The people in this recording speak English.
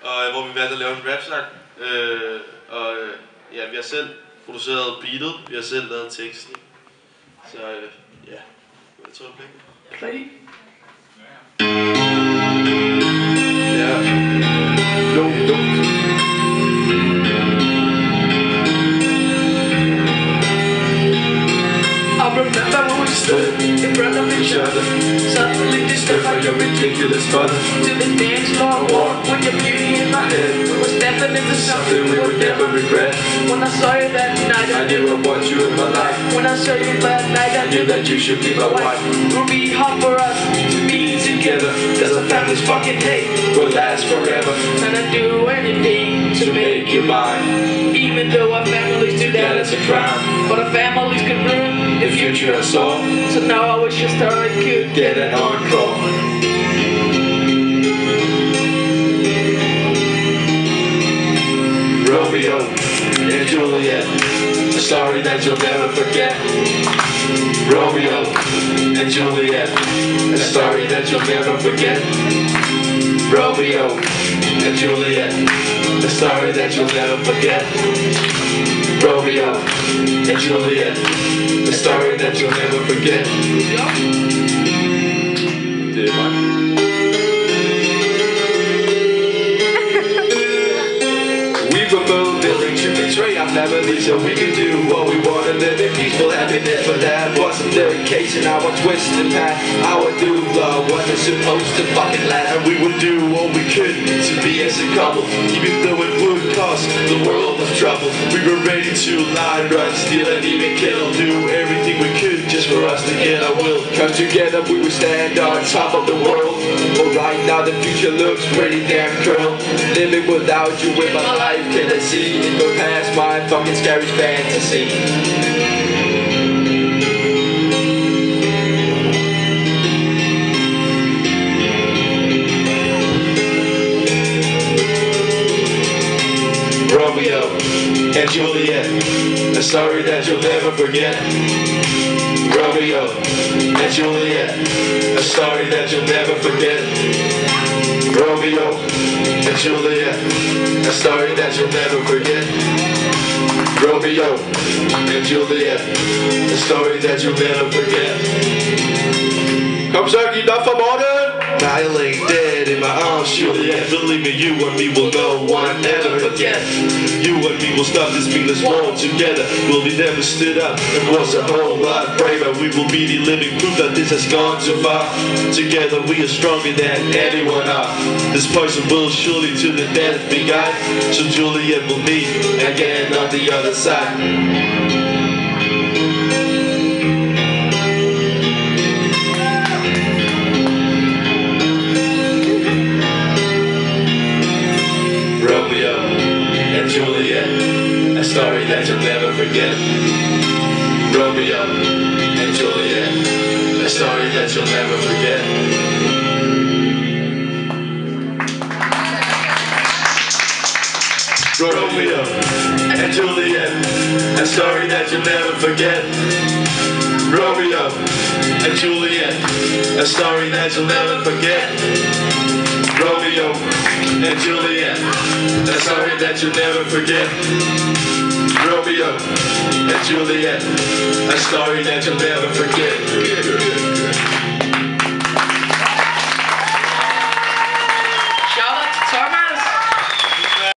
og hvor vi valgte at lave en rap-sang. Ja, vi har selv produceret beatet, vi har selv lavet teksten. Så ja, jeg tror, det bliver Play. Ja. Jo. I remember when we stood in front of each other, suddenly disturbed by your ridiculous butter. To the dance floor, walk with your beauty in my head. We were stepping into something we would never regret. When I saw you that night, I knew I want you in my life. When I saw you that night, I knew that you should be my wife. It would be hard for us to be together, cause our families fucking hate will last forever. And I'd do anything to make you mine. Even though our families do that, it's a crime. But our families could ruin the future us all. So now I wish your story could get an encore. Romeo and Juliet, a story that you'll never forget. Romeo and Juliet, a story that you'll never forget. Romeo and Juliet, a story that you'll never forget. Romeo and Juliet, a story that you'll never forget. We were both willing to betray our families so we could do what we want and live in peaceful happiness. But that wasn't the case in our twisted path. Our new love wasn't supposed to fucking last. And we would do what we could to be as a couple, even though it would cost the world of trouble. We were ready to lie, run, steal and even kill. Do everything we could just for us to get our will. Come together, we would stand on top of the world. But right now the future looks pretty damn cruel. Living without you in my life, can I see it go past my fucking scary fantasy? Romeo and Juliet, a story that you'll never forget. Romeo and Juliet, a story that you'll never forget. Romeo and Juliet, a story that you'll never forget. Romeo and Juliet, a story that you'll never forget. Kom så, giv op for morgen! I lay dead in my arms, Juliet. Believe me, you and me will no one ever forget. You and me will stop this meaningless war together. We'll be never stood up and was a whole lot braver. We will be the living proof that this has gone too far. Together we are stronger than anyone are. This poison will surely to the death be guide. So Juliet will meet again on the other side. Juliet, a story that you'll never forget. Romeo and Juliet, a story that you'll never forget. Romeo and Juliet, a story that you'll never forget. Romeo and Juliet, a story that you'll never forget. Romeo and Juliet, a story that you'll never forget. Romeo and Juliet, a story that you'll never forget.